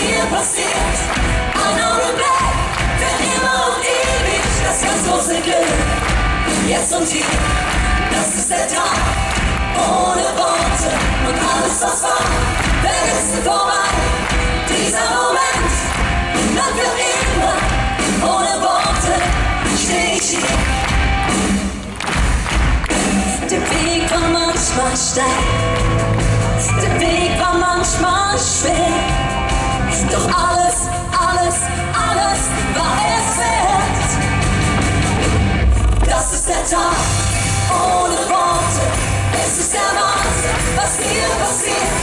hier passiert. Ein Augenblick, für immer und ewig, das ganz große Glück. Jetzt und hier, das ist der Tag, ohne Worte und alles, was war, vergessen vorbei. Dieser Moment, und dann für immer, ohne Worte, steh ich hier. Der Weg war manchmal steil, der Weg war manchmal schwer, doch alles, alles, alles war es wert. Das ist der Tag, ohne Worte, es ist der Wahnsinn, was hier passiert.